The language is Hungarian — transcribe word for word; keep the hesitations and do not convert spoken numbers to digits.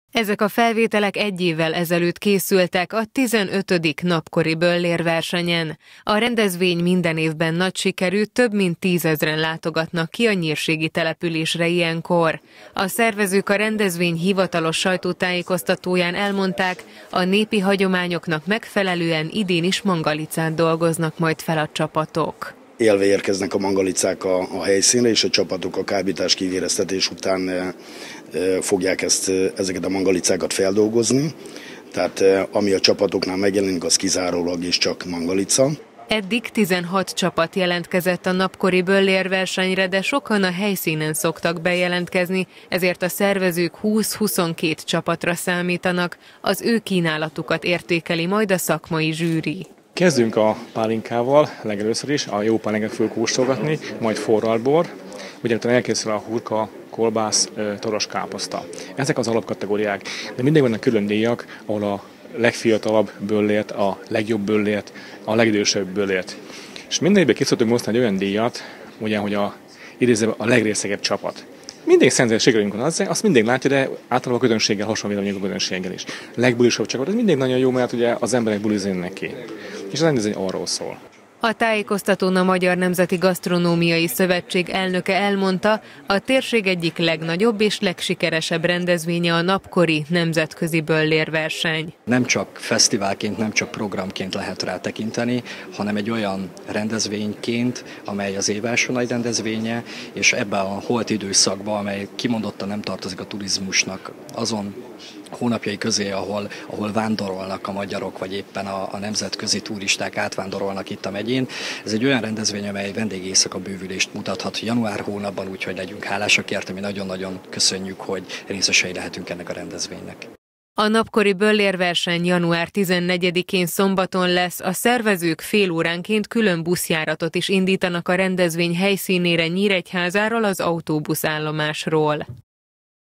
Ezek a felvételek egy évvel ezelőtt készültek a tizenötödik napkori böllérversenyen. A rendezvény minden évben nagy sikerű, több mint tízezren látogatnak ki a nyírségi településre ilyenkor. A szervezők a rendezvény hivatalos sajtótájékoztatóján elmondták, a népi hagyományoknak megfelelően idén is mangalicát dolgoznak majd fel a csapatok. Élve érkeznek a mangalicák a, a helyszínre, és a csapatok a kábítás kivéreztetés után e, e, fogják ezt, ezeket a mangalicákat feldolgozni. Tehát e, ami a csapatoknál megjelenik, az kizárólag is csak mangalica. Eddig tizenhat csapat jelentkezett a napkori böllérversenyre, de sokan a helyszínen szoktak bejelentkezni, ezért a szervezők húsz-huszonkettő csapatra számítanak. Az ő kínálatukat értékeli majd a szakmai zsűri. Kezdünk a pálinkával, legelőször is, a jó pálinkát fogjuk kóstolgatni, majd forraltbor, ugye utána elkészül a hurka, kolbász, toros káposzta. Ezek az alapkategóriák, de mindig vannak külön díjak, ahol a legfiatalabb böllért, a legjobb böllért, a legidősebb böllért. És mindegyikben ki szoktunk mozdani egy olyan díjat, ugye, hogy a, idézőben a legrészegebb csapat. Mindig szerencsés sikerünk van azzal, azt mindig látja, de általában a közönséggel hasonlít, mondjuk a közönséggel is. Legbulisabb csapat, ez mindig nagyon jó, mert ugye az emberek bulizni ki. És az rendezvény arról szól. A tájékoztatón a Magyar Nemzeti Gasztronómiai Szövetség elnöke elmondta, a térség egyik legnagyobb és legsikeresebb rendezvénye a napkori nemzetközi böllérverseny. Nem csak fesztiválként, nem csak programként lehet rá tekinteni, hanem egy olyan rendezvényként, amely az év első nagy rendezvénye, és ebben a holt időszakban, amely kimondottan nem tartozik a turizmusnak, azon hónapjai közé, ahol, ahol vándorolnak a magyarok, vagy éppen a, a nemzetközi turisták átvándorolnak itt a megyén. Ez egy olyan rendezvény, amely vendégéjszaka bővülést mutathat január hónapban, úgyhogy legyünk hálásak érte, mi nagyon-nagyon köszönjük, hogy részesei lehetünk ennek a rendezvénynek. A napkori böllérverseny január tizennegyedikén szombaton lesz, a szervezők fél óránként külön buszjáratot is indítanak a rendezvény helyszínére Nyíregyházáról, az autóbuszállomásról.